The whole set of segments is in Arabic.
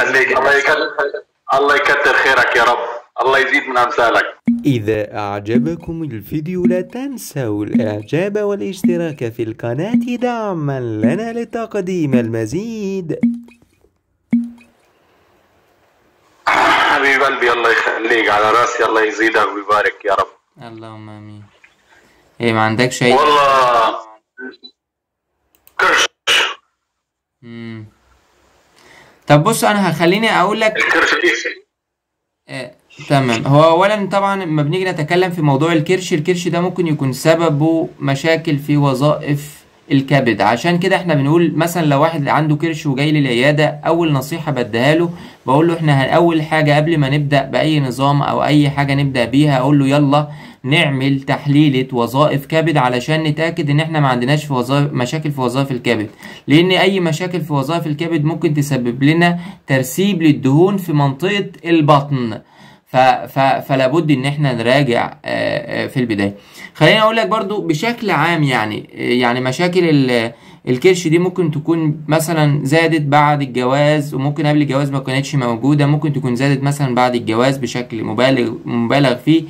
يخليك. الله يكتر خيرك يا رب. الله يزيد من امثالك. إذا أعجبكم الفيديو لا تنسوا الإعجاب والاشتراك في القناة دعما لنا لتقديم المزيد. حبيب قلبي الله يخليك، على راسي، الله يزيدك ويبارك يا رب. اللهم امين. ايه ما عندكش اي؟ والله كرش. طب بص انا هخليني اقول لك الكرش تمام. هو اولا طبعا لما بنيجي نتكلم في موضوع الكرش ده ممكن يكون سببه مشاكل في وظائف الكبد. عشان كده احنا بنقول مثلا لو واحد عنده كرش وجاي لي العياده، اول نصيحه بديها له بقول له احنا اول حاجه قبل ما نبدا باي نظام او اي حاجه نبدا بيها، اقول له يلا نعمل تحليلة وظائف كبد علشان نتأكد ان احنا ما عندناش في مشاكل في وظائف الكبد، لان اي مشاكل في وظائف الكبد ممكن تسبب لنا ترسيب للدهون في منطقة البطن. فلا بد ان احنا نراجع في البداية. خليني اقول لك برضو بشكل عام يعني مشاكل الكرش دي ممكن تكون مثلا زادت بعد الجواز، وممكن قبل الجواز ما كانتش موجودة، ممكن تكون زادت مثلا بعد الجواز بشكل مبالغ فيه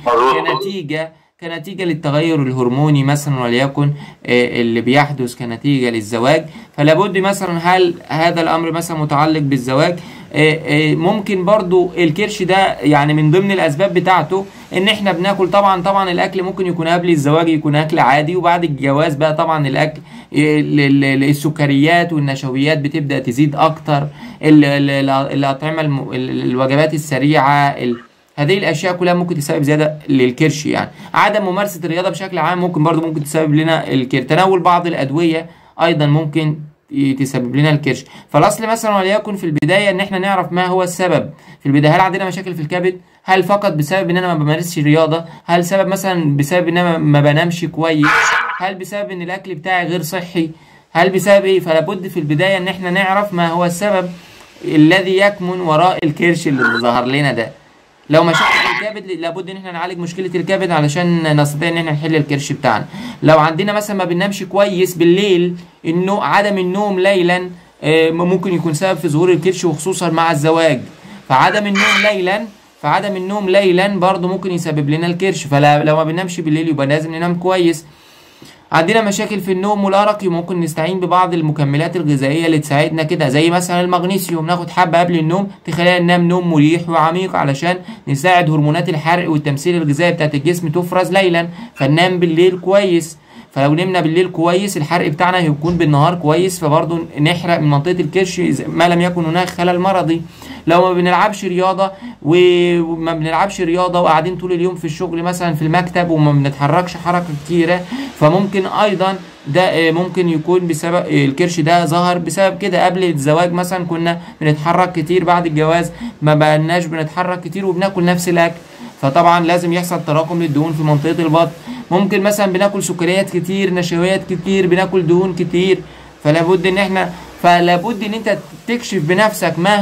كنتيجة للتغير الهرموني مثلا، وليكن اللي بيحدث كنتيجة للزواج. فلا بد مثلا هل هذا الامر مثلا متعلق بالزواج؟ ممكن برضو الكرش ده يعني من ضمن الاسباب بتاعته ان احنا بناكل. طبعا الاكل ممكن يكون قبل الزواج يكون اكل عادي، وبعد الجواز بقى طبعا الاكل السكريات والنشويات بتبدأ تزيد اكتر، الاطعمة الوجبات السريعة، هذه الاشياء كلها ممكن تسبب زياده للكرش. يعني عدم ممارسه الرياضه بشكل عام ممكن تسبب لنا الكرش. تناول بعض الادويه ايضا ممكن تسبب لنا الكرش. فالاصل مثلا وليكن في البدايه ان احنا نعرف ما هو السبب في البدايه. هل عندنا مشاكل في الكبد؟ هل فقط بسبب ان انا ما بمارسش رياضه؟ هل سبب مثلا بسبب ان انا ما بنامش كويس؟ هل بسبب ان الاكل بتاعي غير صحي؟ هل بسبب ايه؟ فلا بد في البدايه ان احنا نعرف ما هو السبب الذي يكمن وراء الكرش اللي ظهر لنا ده. لو مشاكل الكبد لابد ان احنا نعالج مشكله الكبد علشان نستطيع ان احنا نحل الكرش بتاعنا. لو عندنا مثلا ما بننامش كويس بالليل، عدم النوم ليلا ممكن يكون سبب في ظهور الكرش، وخصوصا مع الزواج. فعدم النوم ليلا برضه ممكن يسبب لنا الكرش. فلو ما بننامش بالليل يبقى لازم ننام كويس. عندنا مشاكل في النوم والأرق، ممكن نستعين ببعض المكملات الغذائية اللي تساعدنا كده، زي مثلا المغنيسيوم. ناخد حبة قبل النوم تخلينا ننام نوم مريح وعميق علشان نساعد هرمونات الحرق والتمثيل الغذائي بتاعت الجسم تفرز ليلا، فننام بالليل كويس. فلو نمنا بالليل كويس الحرق بتاعنا هيكون بالنهار كويس، فبرضه نحرق من منطقة الكرش ما لم يكن هناك خلل مرضي. لو ما بنلعبش رياضة وقاعدين طول اليوم في الشغل مثلا في المكتب وما بنتحركش حركة كتيرة، فممكن ايضا ده ممكن يكون بسبب الكرش ده ظهر بسبب كده. قبل الزواج مثلا كنا بنتحرك كتير، بعد الجواز ما بقناش بنتحرك كتير وبناكل نفس الاكل، فطبعا لازم يحصل تراكم للدهون في منطقة البطن. ممكن مثلا بناكل سكريات كتير، نشويات كتير، بناكل دهون كتير. فلا بد ان انت تكشف بنفسك ما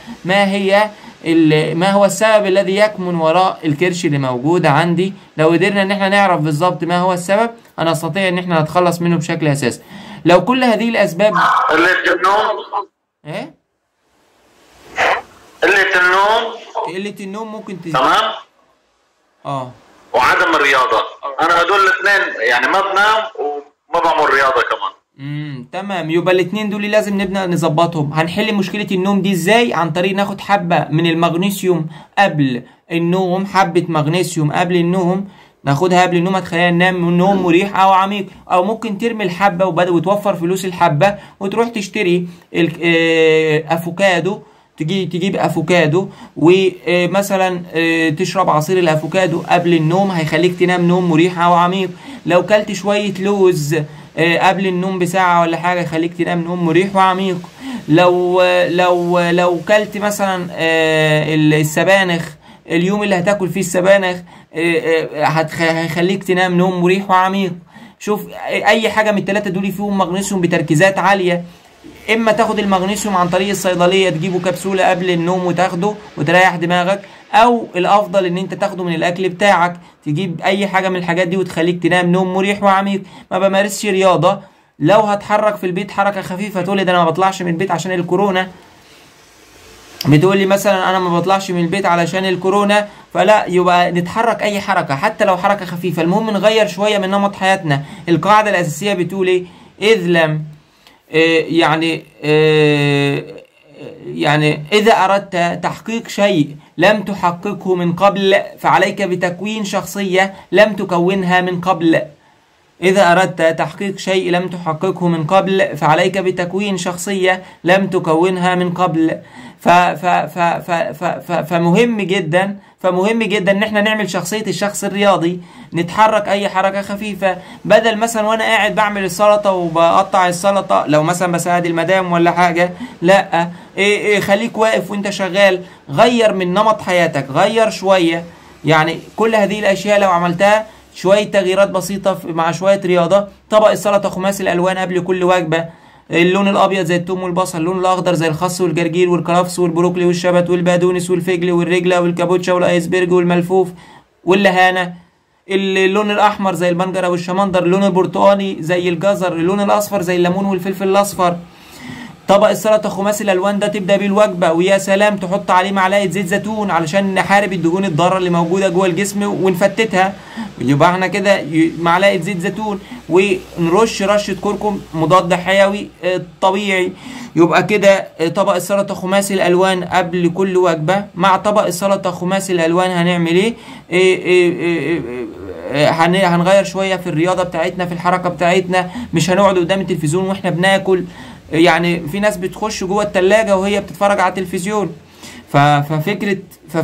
هو السبب الذي يكمن وراء الكرش اللي موجود عندي. لو قدرنا ان احنا نعرف بالظبط ما هو السبب نستطيع ان احنا نتخلص منه بشكل اساسي. لو كل هذه الاسباب قلة النوم ممكن تمام وعدم الرياضة. انا هدول الاثنين يعني ما بنام وما بعمل رياضة كمان. تمام. يبقى الاثنين دول لازم نبدأ نظبطهم. هنحل مشكلة النوم دي ازاي؟ عن طريق ناخد حبة من المغنيسيوم قبل النوم، حبة مغنيسيوم قبل النوم ناخدها قبل النوم هتخلينا ننام نوم مريح او عميق. او ممكن ترمي الحبة وتوفر فلوس الحبة وتروح تشتري افوكادو، تجيب افوكادو ومثلا تشرب عصير الافوكادو قبل النوم، هيخليك تنام نوم مريح او عميق. لو كلت شوية لوز قبل النوم بساعة ولا حاجة يخليك تنام نوم مريح وعميق. لو كلت مثلا السبانخ، اليوم اللي هتاكل فيه السبانخ هيخليك تنام نوم مريح وعميق. شوف اي حاجة من الثلاثة دول فيهم مغنيسيوم بتركيزات عالية. اما تاخد المغنيسيوم عن طريق الصيدلية، تجيبه كبسولة قبل النوم وتاخده وتريح دماغك، او الافضل ان انت تاخده من الاكل بتاعك. تجيب اي حاجة من الحاجات دي وتخليك تنام نوم مريح وعميق. ما بمارسش رياضة، لو هتحرك في البيت حركة خفيفة، تقول ده انا ما بطلعش من البيت عشان الكورونا. بتقول لي مثلا انا ما بطلعش من البيت علشان الكورونا، فلا يبقى نتحرك اي حركه حتى لو حركه خفيفه، المهم نغير شويه من نمط حياتنا. القاعده الاساسيه بتقول ايه؟ اذ لم يعني اذا اردت تحقيق شيء لم تحققه من قبل فعليك بتكوين شخصيه لم تكونها من قبل. إذا أردت تحقيق شيء لم تحققه من قبل فعليك بتكوين شخصية لم تكونها من قبل. فمهم جدا إن احنا نعمل شخصية الشخص الرياضي، نتحرك أي حركة خفيفة، بدل مثلا وأنا قاعد بعمل السلطة وبقطع السلطة لو مثلا بساعد المدام ولا حاجة، لا خليك واقف وأنت شغال، غير من نمط حياتك، غير شوية. يعني كل هذه الأشياء لو عملتها شوية تغييرات بسيطة مع شوية رياضة. طبق السلطة خماسي الألوان قبل كل وجبة، اللون الأبيض زي الثوم والبصل، اللون الأخضر زي الخس والجرجير والكرفس والبروكلي والشبت والبقدونس والفجل والرجلة والكابوتشا والآيسبرج والملفوف واللهانة، اللون الأحمر زي البنجرة والشمندر، اللون البرتقاني زي الجزر، اللون الأصفر زي الليمون والفلفل الأصفر. طبق السلطة خماسي الألوان ده تبدأ بيه الوجبة، ويا سلام تحط عليه معلقة زيت زيتون علشان نحارب الدهون الضارة اللي موجودة جوه الجسم ونفتتها. يبقى احنا كده معلقة زيت زيتون ونرش رشة كركم مضاد حيوي طبيعي. يبقى كده طبق السلطة خماسي الألوان قبل كل وجبة. مع طبق السلطة خماسي الألوان هنعمل هنغير شوية في الرياضة بتاعتنا، في الحركة بتاعتنا، مش هنقعد قدام التلفزيون واحنا بناكل. يعني في ناس بتخش جوه التلاجة وهي بتتفرج على التلفزيون. ففكرة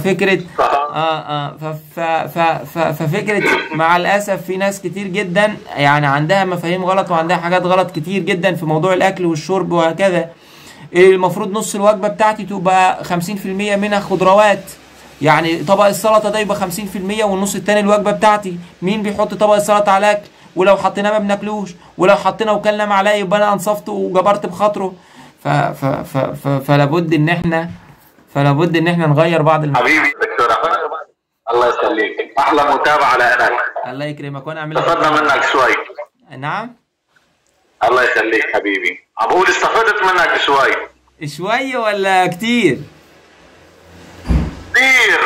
مع الأسف في ناس كتير جدا يعني عندها مفاهيم غلط وعندها حاجات غلط كتير جدا في موضوع الأكل والشرب وهكذا. المفروض نص الوجبة بتاعتي تبقى 50% منها خضروات، يعني طبق السلطة ده يبقى 50% والنص التاني الوجبة بتاعتي. مين بيحط طبق السلطة على الأكل؟ ولو حطيناه ما بناكلوش، ولو حطينا وكلنا معلقه يبقى انا انصفته وجبرت بخاطره. فلابد ان احنا نغير بعض حبيبي دكتور احمد الله يخليك، احلى متابعه لك. الله يكرمك. وانا اعمل استفدنا منك شوي. نعم الله يخليك حبيبي، عم بقول استفدت منك شوي ولا كتير؟ كتير.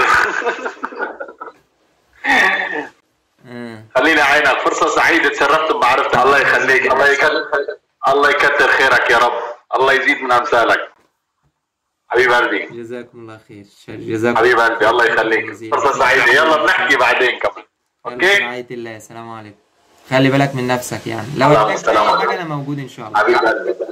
خليني عينك، فرصة سعيدة، تشرفت بمعرفتك. الله يخليك، الله يكتر خيرك يا رب، الله يزيد من أمثالك حبيب قلبي. جزاكم الله خير. جزاكم حبيب قلبي، الله يخليك، فرصة سعيدة. يلا بنحكي بعدين كمان. اوكي. رعاية الله. السلام عليكم. خلي بالك من نفسك، يعني لو احتجت اي حاجة انا موجود ان شاء الله. حبيب قلبي.